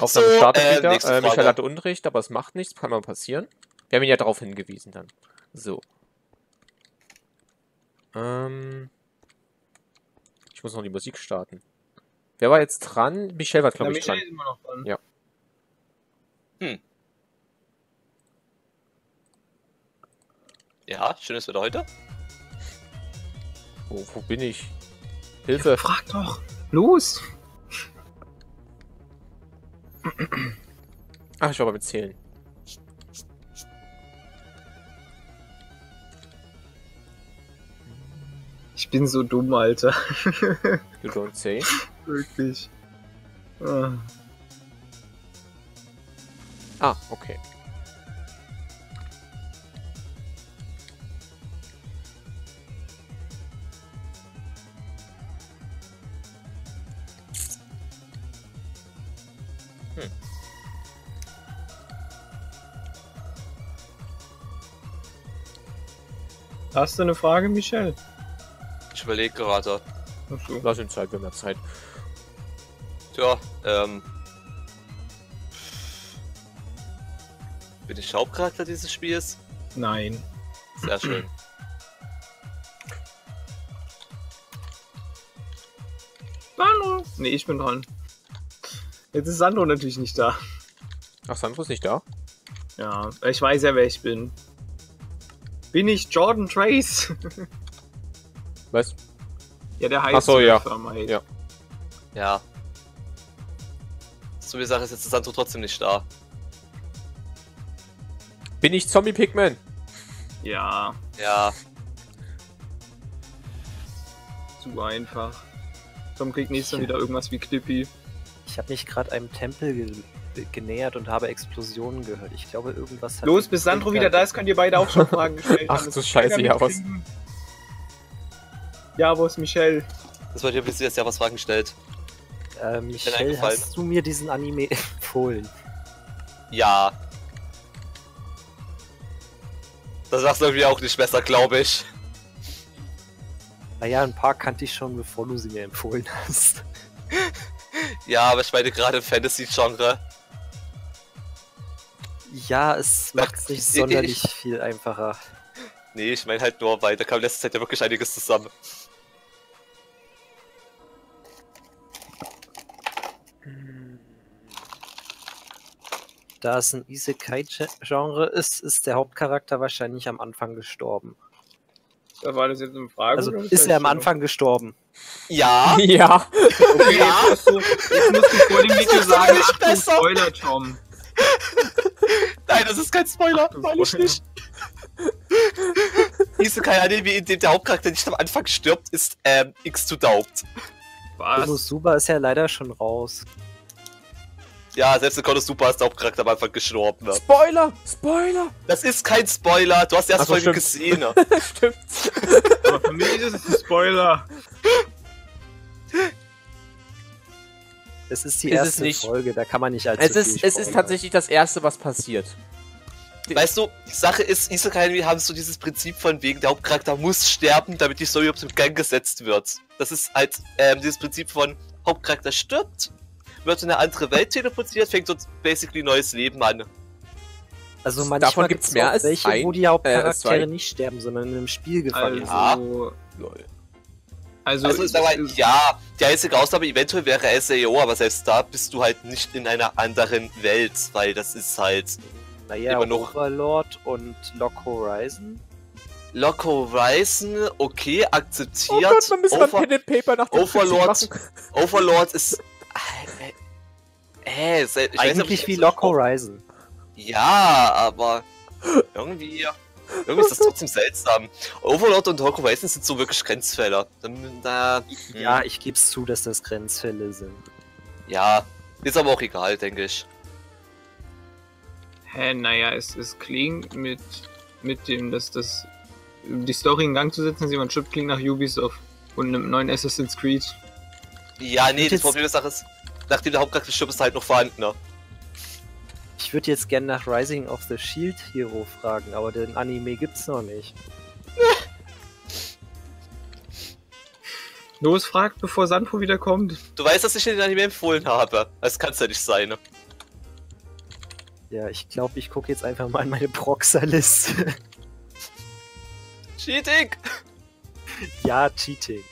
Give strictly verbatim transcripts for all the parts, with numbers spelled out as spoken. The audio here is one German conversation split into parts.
Aufnahme So, startet äh, wieder. nächste Äh, Michael Frage. hatte Unrecht, aber es macht nichts, kann mal passieren. Wir haben ihn ja darauf hingewiesen dann. So. Ähm. Ich muss noch die Musik starten. Wer war jetzt dran? Michelle war, glaube Na, ich, dran. Michelle ist immer noch dran. Ja. Hm. Ja, schönes Wetter heute. Wo, wo bin ich? Hilfe! Frag doch! Los! Ach, ich war beim Zählen. Ich bin so dumm, Alter. You don't say. Wirklich. Ah. Ah, okay. Hm. Hast du eine Frage, Michelle? Ich überlege gerade. Achso. Lass uns Zeit, wir haben ja Zeit. Tja, ähm. Bin ich Hauptcharakter dieses Spiels? Nein. Sehr schön. Sandro! Nee, ich bin dran. Jetzt ist Sandro natürlich nicht da. Ach, Sandro ist nicht da? Ja, ich weiß ja, wer ich bin. Bin ich Jordan Trace? Was? Ja, der heißt Ach so, ja. Mate. Ja. Ja. So wie Sache ist jetzt Sandro trotzdem nicht da. Bin ich Zombie Pigman? Ja, Ja. zu einfach. Tom kriegt nächstes Mal wieder irgendwas wie Clippy. Ich habe mich gerade einem Tempel ge genähert und habe Explosionen gehört. Ich glaube, irgendwas hat... Los, bis Sandro wieder da ist, könnt ihr beide auch schon Fragen gestellt Ach haben. du Das Scheiße, kann ja, keiner was? mitkriegen. Ja, wo ist Michelle? Das wollte ich bis jetzt ja was Fragen gestellt. Äh, Michelle, eingefallen? hast du mir diesen Anime empfohlen? Ja. Das sagst du irgendwie auch nicht besser, glaube ich. Naja, ein paar kannte ich schon, bevor du sie mir empfohlen hast. Ja, aber ich meine gerade im Fantasy-Genre. Ja, es macht es nicht Ich- sonderlich viel einfacher. Nee, ich meine halt nur, weil da kam in letzter Zeit ja wirklich einiges zusammen. Da es ein Isekai-Genre ist, ist der Hauptcharakter wahrscheinlich am Anfang gestorben. Da war das jetzt eine Frage? Also oder eine ist er am Feststellung? Anfang gestorben. Ja. Ja. Okay, Ja. jetzt, musst du, jetzt musst du vor dem Video ist sagen, nicht Achtung, besser. Spoiler, Tom. Nein, das ist kein Spoiler. Achtung, Meine ich Spoiler. nicht. Isekai Anime, in dem der Hauptcharakter nicht am Anfang stirbt, ist ähm, X to Daubt. Was? Konosuba ist ja leider schon raus. Ja, selbst in Konosuba ist der Hauptcharakter am Anfang gestorben. Ne? Spoiler! Spoiler! Das ist kein Spoiler, du hast die erste Ach so, Folge stimmt. gesehen. Ne? Stimmt. Aber für mich ist es ein Spoiler. Es ist die Ist es erste nicht. Folge, da kann man nicht allzu Es viel ist, es ist spoilern. tatsächlich das Erste, was passiert. Weißt du, die Sache ist, Isekai Anime haben so dieses Prinzip von wegen, der Hauptcharakter muss sterben, damit die Story überhaupt in Gang gesetzt wird. Das ist halt ähm, dieses Prinzip von, Hauptcharakter stirbt, wird in eine andere Welt teleportiert, fängt dort basically neues Leben an. Also Davon manchmal gibt's gibt's mehr auch als welche, ein, wo die äh, Hauptcharaktere zwei. nicht sterben, sondern in einem Spiel gefangen Also, sind. Lol. also, Also, sag mal, ja, die einzige Ausnahme eventuell wäre S A O, aber selbst da bist du halt nicht in einer anderen Welt, weil das ist halt Naja, immer noch- Overlord und Lock Horizon. Lock Horizon, okay, akzeptiert. Oh Gott, man müssen mal Over- Pen and Paper nach dem Overlord, Prinzip machen. Overlord ist. Äh, äh, ich weiß nicht, ob Eigentlich ich wie so- Lock Horizon. Ja, aber irgendwie. Irgendwie ist das trotzdem seltsam. Overlord und Lock Horizon sind so wirklich Grenzfälle. Da, Ja, ich geb's zu, dass das Grenzfälle sind. ja, ist aber auch egal, denke ich. hä, naja, es, es klingt mit, mit dem, dass das, die Story in Gang zu setzen, dass jemand stirbt, klingt nach Ubisoft und einem neuen Assassin's Creed. Ja, nee, Und das jetzt- Problem der Sache ist, nachdem der Hauptcharakter stirbt, ist er halt noch vorhanden, ne? Ich würde jetzt gerne nach Rising of the Shield Hero fragen, aber den Anime gibt's noch nicht. Los, fragt, bevor Sandro wiederkommt. Du weißt, dass ich dir den Anime empfohlen habe. Das kann's ja nicht sein, ne? Ja, ich glaube, ich gucke jetzt einfach mal in meine Proxer-Liste. Cheating! Ja, Cheating.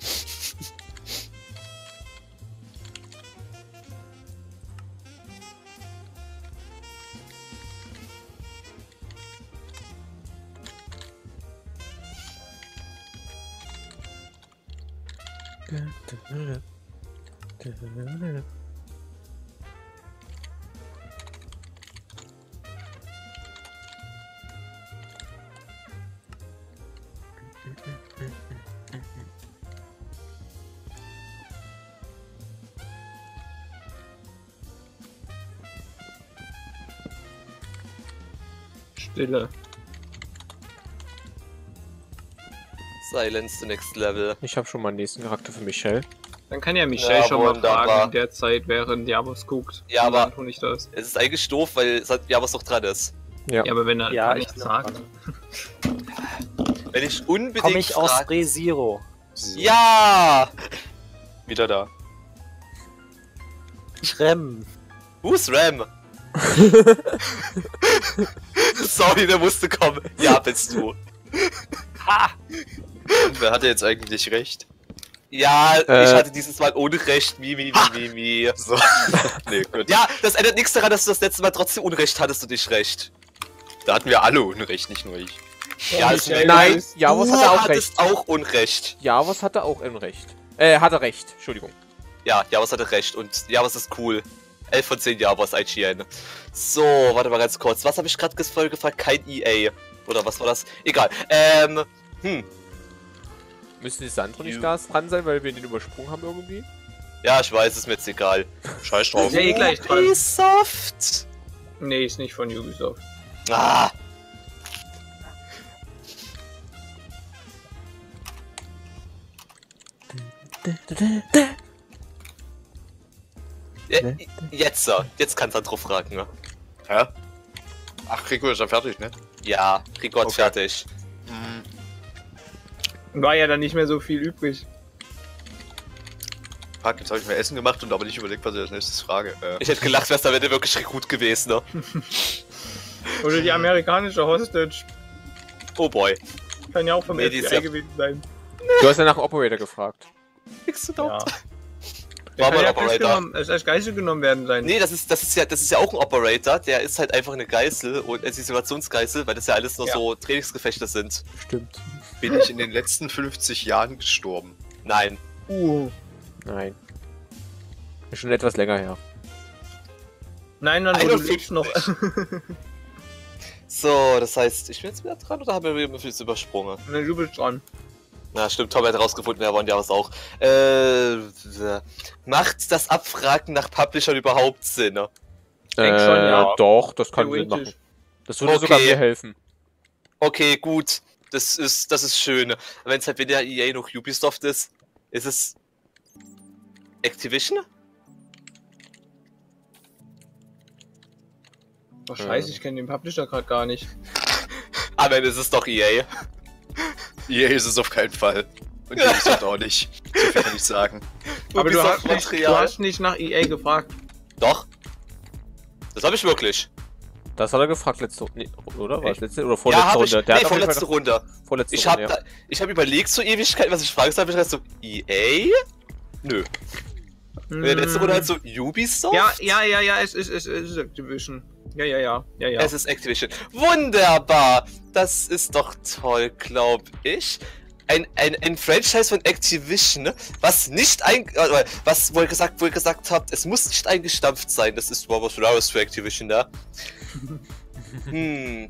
Stille. Silence the next level. Ich habe schon mal einen nächsten Charakter für Michelle. Dann kann ja Michelle Ja, schon mal wunderbar. fragen in der Zeit, während Javos guckt. Ja, Und aber- dann tue ich das. Es ist eigentlich doof, weil es hat, ja was noch dran ist. Ja. Ja, aber wenn er Ja, nichts ich sagt. Wenn ich unbedingt Komme ich aus frag- ReZero. Ja! Wieder da. Shrem. Who's Ram? Sorry, der musste kommen. Ja, bist du. Und wer hatte jetzt eigentlich recht? Ja, Äh. ich hatte dieses Mal Unrecht. Mi, mi, mi, mi, mi. So. Nee, gut. Ja, das ändert nichts daran, dass du das letzte Mal trotzdem Unrecht hattest und nicht recht. Da hatten wir alle Unrecht, nicht nur ich. Ja, ist Michelle, Nein, du bist- Javos du hatte auch hattest recht. auch Unrecht. Javos hatte auch Unrecht. Äh, hatte recht. Entschuldigung. Ja, Javos hatte recht und Javos ist cool. elf von zehn Javos, I G N. So, warte mal ganz kurz. Was habe ich gerade voll gefragt? Kein E A. Oder was war das? Egal. Ähm, hm. Müsste die Sandro nicht You- da dran sein, weil wir den übersprungen haben irgendwie? Ja, ich weiß, ist mir jetzt egal. Scheiß drauf. Ja, eh gleich dran. Ubisoft. Nee, ist nicht von Ubisoft. Ah. Ja, jetzt, so. Jetzt kannst du drauf fragen. Ne? Hä? Ach, Rico ist ja fertig, ne? Ja, Rico hat's Okay. fertig. Hm. War ja dann nicht mehr so viel übrig. Fuck, jetzt habe ich mir Essen gemacht und aber nicht überlegt, was ich als nächstes frage. Äh, Ich hätte gelacht, wär's da wäre wirklich gut gewesen, ne? Oder die amerikanische Hostage. Oh boy. Kann ja auch vom Nee, die F ist B I ja- gewesen sein. Du hast ja nach dem Operator gefragt. Kriegst du Ja. dort? Der War kann mal ja Operator. festgenommen, als als Geisel genommen werden sein. Nee, das ist, das ist ja, das ist ja auch ein Operator, der ist halt einfach eine Geißel und eine Isolationsgeißel, weil das ja alles nur Ja. so Trainingsgefechte sind. Stimmt. bin ich in den letzten fünfzig Jahren gestorben. Nein. Uh. Nein. Ist schon etwas länger her. Nein, nein, du einundfünfzig. lebst noch. So, das heißt, ich bin jetzt wieder dran oder haben wir wieder vieles übersprungen? Nein, du bist dran. Na stimmt, Tom hat rausgefunden, wer waren ja was auch. Äh, macht das Abfragen nach Publishern überhaupt Sinn? Ne? denke Äh, schon, ja. doch, das kann Sinn machen. Theoretisch. Das würde Okay. sogar mir helfen. Okay, gut. Das ist, das ist schön. Wenn es halt weder E A noch Ubisoft ist, ist es Activision? Oh, scheiße, ich kenne den Publisher gerade gar nicht. Aber dann ist es doch E A. E A ist es auf keinen Fall. Und Ubisoft auch nicht. So viel kann ich sagen. Aber du hast, nicht, du Ubisoft-Material. hast nicht nach E A gefragt. Doch. Das habe ich wirklich. Das hat er gefragt letzte nee, oder? War Echt? das letzte oder vorletzte Ja, habe ich. Runde? Der Nee, hat auf jeden vorletzte Fall Runde. noch- Vorletzte Ich Runde, habe ja. da, ich habe überlegt zur Ewigkeit, was ich fragen soll, hab ich gedacht so, E A? Nö. In der letzten Runde halt so, Ubisoft? Ja, ja, ja, ja, es ist, es ist Activision. Ja, ja, ja, ja, ja. Es ist Activision. Wunderbar! Das ist doch toll, glaub ich. Ein, ein, ein Franchise von Activision, ne? was nicht ein, äh, was wo ihr gesagt, wo ihr gesagt habt, es muss nicht eingestampft sein. Das ist überhaupt was Rares für Activision, da. hm.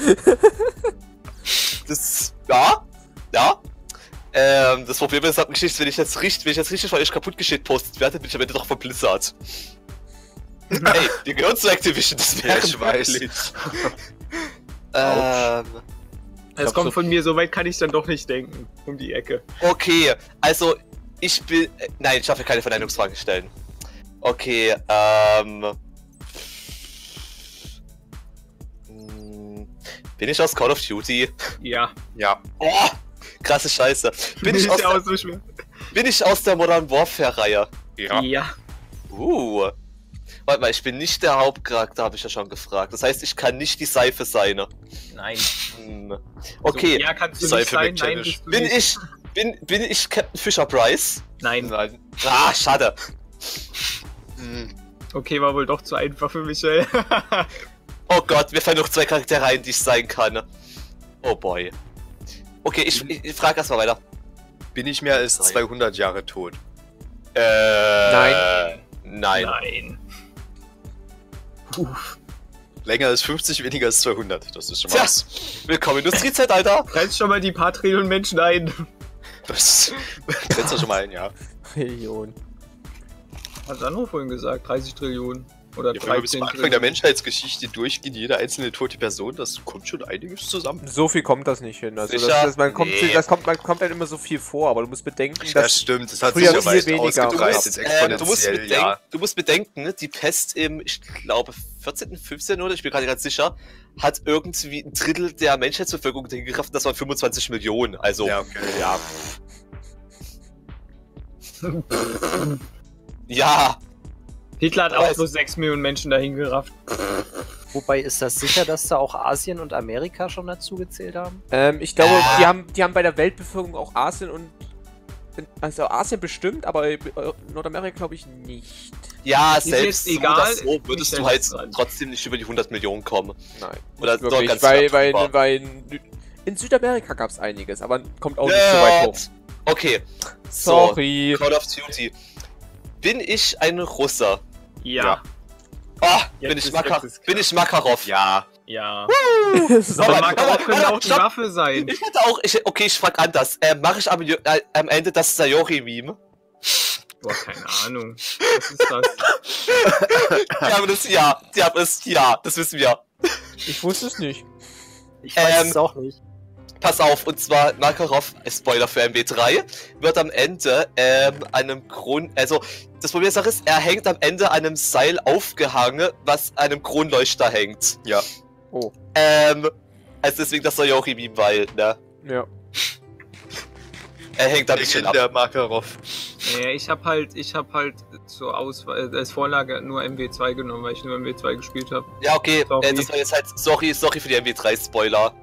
Das, ja, ja. Ähm, das Problem ist, halt Geschichte, wenn ich jetzt richtig, wenn ich jetzt richtig von euch kaputt geschickt postet werde, bin ich am Ende doch von Blizzard. Ey, die gehören zu Activision, das Ja, wäre ich weiß. wirklich. ähm, Es glaub, kommt so- von mir, so weit kann ich dann doch nicht denken. Um die Ecke. okay, also ich will. äh, Nein, ich darf hier keine Verneinungsfragen stellen. Okay, ähm. hm, Bin ich aus Call of Duty? Ja. Ja. Oh, krasse Scheiße. Bin ich, Ist aus ja der, auch so schwer. bin ich aus der Modern Warfare-Reihe? Ja. Ja. Uh. Warte mal, ich bin nicht der Hauptcharakter, habe ich ja schon gefragt. Das heißt, ich kann nicht die Seife sein. Nein. Hm. Okay, So, ja, kannst du Seife nicht sein. Nein, McTavish. bist du bin nicht. ich, bin, bin ich Captain Fisher Price? Nein. Nein. Ah, schade. Hm. Okay, war wohl doch zu einfach für Michel. Oh Gott, mir fallen noch zwei Charaktere ein, die ich sein kann. Oh boy. Okay, ich, ich, ich frage erstmal weiter. Bin ich mehr als Nein. zweihundert Jahre tot? Äh, Nein. Nein. Nein. Uff. Länger als fünfzig, weniger als zweihundert. Das ist schon mal Tja, was. willkommen Industriezeitalter. Grenzt schon mal die paar Trillionen Menschen ein. Das grenzt ja schon mal ein, ja. Millionen. Hat Sandro vorhin gesagt, dreißig Trillionen. Oder Ja, wenn wir bis dreizehn zum Anfang der Trillionen. Menschheitsgeschichte durchgehen, jede einzelne tote Person, das kommt schon einiges zusammen. So viel kommt das nicht hin. Also das, Sicher? das, man kommt, Nee. das kommt, man kommt halt immer so viel vor, aber du musst bedenken, Das dass stimmt, das hat früher sich ja viel weit weniger ausgebreitet, gab. Ähm, du, musst exponentiell, bedenken, ja. du musst bedenken, ne, die Pest im, ich glaube, vierzehnten, fünfzehnten oder ich bin gerade ganz sicher, hat irgendwie ein Drittel der Menschheitsbevölkerung hingerafft, das waren fünfundzwanzig Millionen. Also, Ja, okay, ja. ja. Hitler hat Aber auch es- bloß sechs Millionen Menschen dahin gerafft. Wobei, ist das sicher, dass da auch Asien und Amerika schon dazu gezählt haben? Ähm, ich glaube, Äh. die haben, die haben bei der Weltbevölkerung auch Asien und also Asien bestimmt, aber äh, Nordamerika glaube ich nicht. Ja, Ist selbst jetzt so egal, oder so würdest ich du bin halt jetzt dran. trotzdem nicht über die hundert Millionen kommen. Nein. Oder nicht doch wirklich, ganz weil, knapp weil, drüber. weil in, in Südamerika gab es einiges, aber kommt auch nicht so weit hoch. Nerd. Okay, so, Sorry. Call of Duty. Bin ich ein Russer? Ja. Oh, Jetzt bin, ich ist- Maka jetzt ist klar. bin ich Makarov? Ja. Ja. So, Aber Warte, Makarov warte, könnte warte, auch die stopp. Waffe sein. Ich hätte auch, ich, okay, ich frag anders. Äh, Mache ich am, äh, am Ende das Sayori-Meme? Boah, keine Ahnung. Was ist das? Ja, aber das ja. Ja, aber das ja, das wissen wir. ich wusste es nicht. Ich weiß Ähm, es auch nicht. Pass auf, und zwar Makarov, äh, Spoiler für M W drei, wird am Ende ähm, an einem Kron... Also, das Problem der Sache ist, er hängt am Ende an einem Seil aufgehangen, was an einem Kronleuchter hängt. Ja. Oh. Ähm, also deswegen das Sayori-Meme, weil, ne? Ja. Er hängt da ein bisschen ab. Der Makarov. Ja, ich hab halt, ich hab halt zur Auswahl, äh, als Vorlage nur M W zwei genommen, weil ich nur M W zwei gespielt habe. Ja, okay, Sorry. äh, das war jetzt halt... Sorry, sorry für die M W drei Spoiler.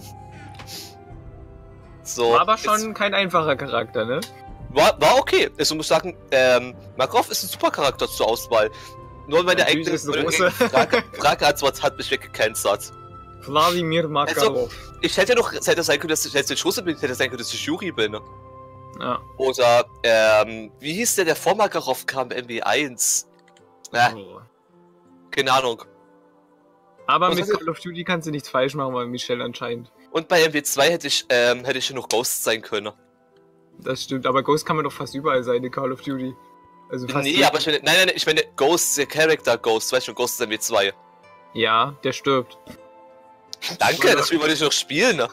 So, War aber jetzt- schon kein einfacher Charakter, ne? War, war okay. Ich muss sagen, ähm, Makarov ist ein super Charakter zur Auswahl. Nur meine Natürlich eigene ist es eine Russe. Frage, Frage-Antwort hat mich weggecancelt. Wladimir Makarov. Ich hätte noch, es hätte sein können, dass ich jetzt nicht Russe bin, es hätte sein können, dass ich Juri bin. Ja. Oder, ähm, wie hieß der, der vor Makarov kam, M W eins? Ja, Oh. keine Ahnung. Aber Was mit hast du- Call of Duty kannst du nichts falsch machen, weil Michelle anscheinend. Und bei M W zwei hätte ich, ähm, hätte ich noch Ghost sein können. Das stimmt, aber Ghost kann man doch fast überall sein in Call of Duty. Also fast Nee, jeden- aber ich meine, nein, nein, nein, ich meine Ghost, der Character Ghost, weißt du, Ghost ist M W zwei. Ja, der stirbt. Danke, das Spiel wollte ich noch spielen. Ne?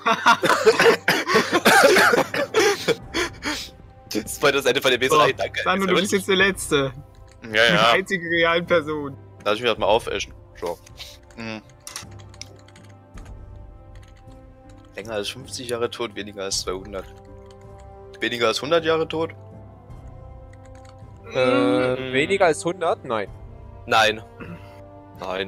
Das war das Ende von der M W drei, So, danke. Sandro, du bist jetzt der Letzte. Ja, Die ja. einzige realen Person. Lass ich mich halt mal aufeschen. So. Hm. Länger als fünfzig Jahre tot, weniger als zweihundert. Weniger als hundert Jahre tot? Äh, weniger als hundert? Nein. Nein. Nein.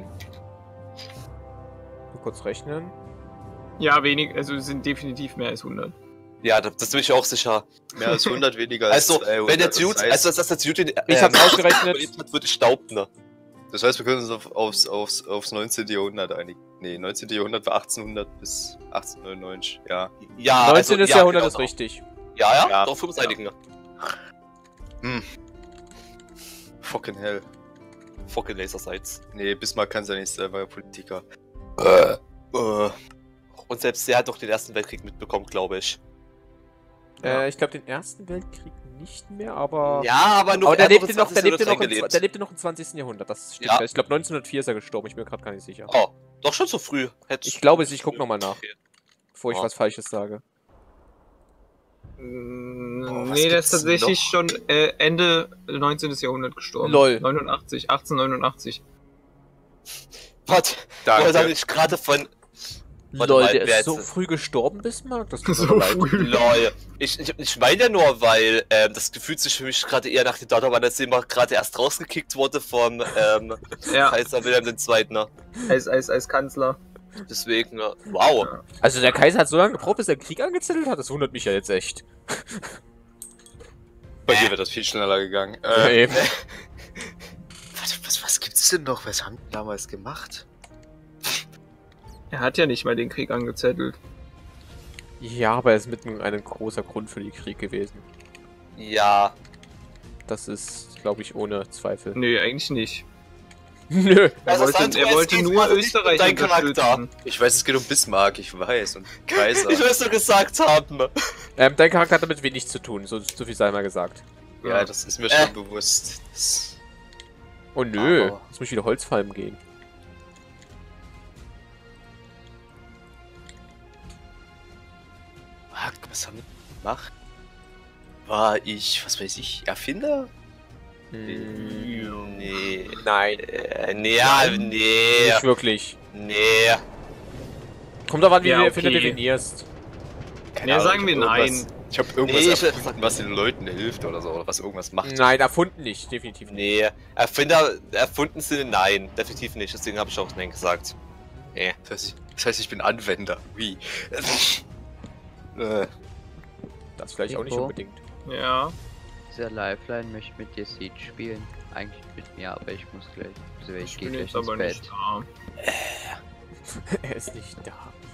Mal kurz rechnen. Ja, wenig, also es sind definitiv mehr als hundert. Ja, das, das bin ich auch sicher. Mehr als hundert, weniger als Also, zweihundert. wenn der Das Dude, heißt- also dass der Dude den, Ich hab's ausgerechnet. überlebt hat, würde ich stauben, ne? Das heißt, wir können uns auf, aufs, aufs, aufs neunzehnten. Jahrhundert einigen. Nee, neunzehnten. Jahrhundert war achtzehnhundert bis achtzehnhundertneunundneunzig, ja. Ja, neunzehnten. also, ja, Jahrhundert genau. ist richtig. Ja, ja, Ja. darauf uns einigen. Ne? Hm. Fucking hell. Fucking Lasersights. Nee, Bismarck kann es ja nicht selber, Politiker. Äh. Äh. Und selbst der hat doch den Ersten Weltkrieg mitbekommen, glaube ich. Äh, ich glaube den Ersten Weltkrieg nicht mehr, aber... Ja, aber nur aber der er hat lebte noch, der lebte noch, im, reingelebt. der lebte noch im zwanzigsten. Jahrhundert, das stimmt. Ja. Ich glaube neunzehnhundertvier ist er gestorben, ich bin mir gerade gar nicht sicher. Oh, doch schon so früh. Hättest- Ich glaube es, ich guck noch mal nach. Okay. Bevor ich Ja. was Falsches sage. Mm, was nee, der gibt's ist tatsächlich schon äh, Ende neunzehnten. Jahrhundert gestorben. Lol. neunundachtzig, achtzehnhundertneunundachtzig. Warte, Danke. oder habe ich gerade von... Warte Lol, mal, der wer ist so jetzt- früh gestorben, Bismarck? Das tut So mir leid. früh. Lol. Ich, ich, ich meine ja nur, weil ähm, das fühlt sich für mich gerade eher nach dem Datum an, als jemand gerade erst rausgekickt wurde vom ähm, Ja, Kaiser Wilhelm der Zweite. Ne? als, als, als Kanzler. Deswegen, äh, wow. Ja. Also der Kaiser hat so lange gebraucht, bis er den Krieg angezettelt hat? Das wundert mich ja jetzt echt. Bei dir wird das viel schneller gegangen. Ja, Äh, eben. was, was, was gibt's denn noch? Was haben die damals gemacht? Er hat ja nicht mal den Krieg angezettelt. Ja, aber er ist mitten ein großer Grund für den Krieg gewesen. Ja. Das ist, glaube ich, ohne Zweifel. Nö, eigentlich nicht. Nö. Er Also, wollte, Sandro, er es wollte geht nur quasi nicht um Österreich deinen Charakter. unterstützen. Ich weiß, es geht um Bismarck, ich weiß. Und Kaiser. Ich will es nur gesagt haben. Ähm, dein Charakter hat damit wenig zu tun, so, so viel sei mal gesagt. Ja, das ist mir Äh. schon bewusst. Das, Oh nö, Aber- jetzt muss ich wieder Holzfallen gehen. Fuck, was haben wir gemacht? War ich, was weiß ich, Erfinder? Hm, Nee. nein, Äh, nee, ja, nee. nicht wirklich. Nee. Kommt doch an, wie Ja, du okay. Erfinder definierst. Keine Ja, Ahnung, sagen ich wir hab nein. irgendwas- Ich habe irgendwas Nee, ich- erfunden, was den Leuten hilft oder so, oder was irgendwas macht. Nein, erfunden nicht, definitiv nicht. Nee. Erfinder, erfunden sind nein. Definitiv nicht. Deswegen habe ich auch nein gesagt. Nee. Das heißt, ich, das heißt, ich bin Anwender. Wie? äh, Das vielleicht auch nicht Nico? unbedingt. Ja. Dieser Lifeline möchte mit dir Siege spielen. Eigentlich mit mir, aber ich muss gleich. Also ich, Ich gehe bin gleich jetzt ins aber Bett. nicht da. Er ist nicht da.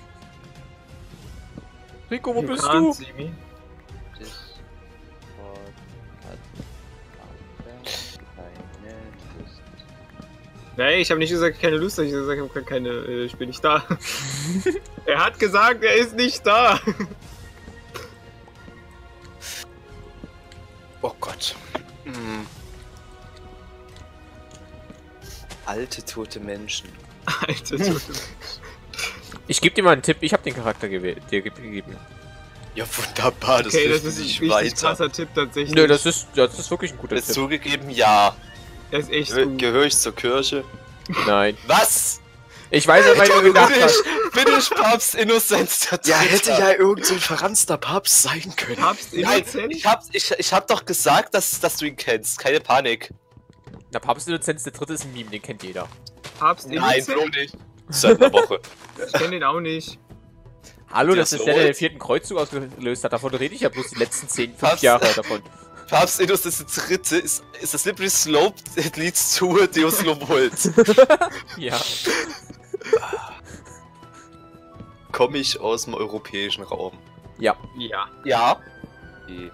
Rico, wo You bist can't du? see me. Discord hat keine Lust. Nee, ich habe nicht gesagt, keine Lust, ich habe gesagt, ich habe keine, äh, ich bin nicht da. Er hat gesagt, er ist nicht da. oh Gott. Hm. Alte, tote Menschen. Alter, du- Ich gebe dir mal einen Tipp, ich habe den Charakter gewählt, dir ge- gegeben. Ja, wunderbar, das okay, das hilft ist mir ein nicht richtig weiter. krasser Tipp tatsächlich. Nö, das ist, das ist wirklich ein guter Ist Tipp. zugegeben, ja. Er ist echt Gehör, gut. gehöre ich zur Kirche? Nein. Was? Ich weiß ja, weil du Bin gedacht ich, hast. bin ich Papst Innozenz der Ja, Dritte? hätte ja irgend so ein verranzter Papst sein können. Papst Nein, Innocent? ich hab, ich, ich hab doch gesagt, dass, dass du ihn kennst. Keine Panik. Na, Papst Innozenz der Dritte ist ein Meme, den kennt jeder. Papst Nein, Innocent? Flo nicht. Seit einer Woche. Ich kenne den auch nicht. Hallo, Der das ist ist der, der den alt. vierten Kreuzzug ausgelöst hat. Davon rede ich ja bloß die letzten zehn, fünf Papst- Jahre davon. Papst Innozenz der Dritte ist, ist das slippery slope that leads to Deus Lobult. Ja. Komme ich aus dem europäischen Raum? Ja. Ja. Ja. Die-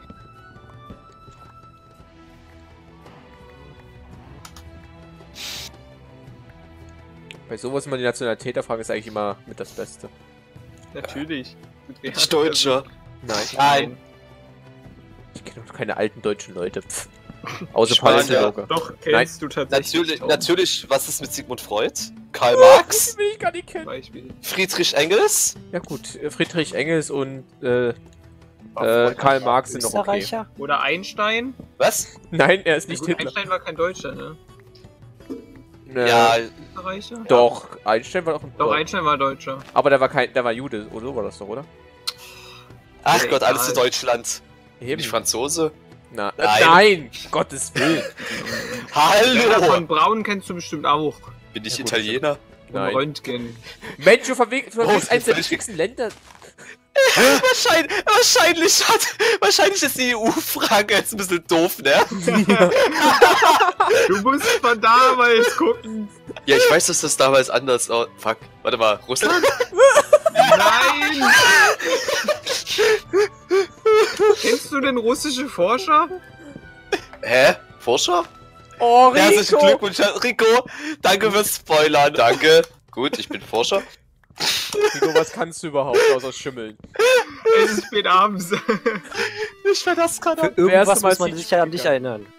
Bei sowas immer die Nationalität erfragen ist eigentlich immer mit das Beste. Natürlich. Bin ich Deutscher? Nein. Nein. Ich kenne doch keine alten deutschen Leute. Pff. Außer Spanier. Palästinenser. Doch, kennst du tatsächlich. Natürlich, Tom, natürlich, was ist mit Sigmund Freud? Karl Marx? Das will ich gar nicht Zum kennen. Beispiel. Friedrich Engels? Ja gut, äh, Friedrich Engels und äh, äh, Karl Marx sind noch okay. Österreicher? Oder Einstein? Was? Nein, er ist Ja, nicht gut, Hitler. Einstein war kein Deutscher, ne? Äh, Ja, Österreicher? Doch, Einstein war doch ein Doch, Deutscher. Einstein war Deutscher. Aber der war kein, der war Jude, oder so war das doch, oder? ach Ja, Gott, alles zu egal. Deutschland. Eben. Bin ich Franzose? Na, Nein. nein. Gottes Willen. Werner Hallo! von Braun kennst du bestimmt auch. Bin ich Ja, gut, Italiener? Von Nein. Röntgen. Mensch, du verwegst Oh, eins der völlig- wichtigsten Länder. Wahrscheinlich, wahrscheinlich hat, wahrscheinlich ist die E U-Frage jetzt ein bisschen doof, ne? Du musst von damals gucken. Ja, ich weiß, dass das damals anders aussah. Fuck, warte mal, Russland? Nein! Kennst du den russische Forscher? Hä? Forscher? Oh, Herzlichen Rico. Glückwunsch, Rico. Danke fürs Spoilern. Danke. Gut, ich bin Forscher. Rico, was kannst du überhaupt außer schimmeln? Es ist spät abends. Ich war das gerade. Für Wer ist irgendwas mal muss man Sieg sich ja an dich gegangen? erinnern.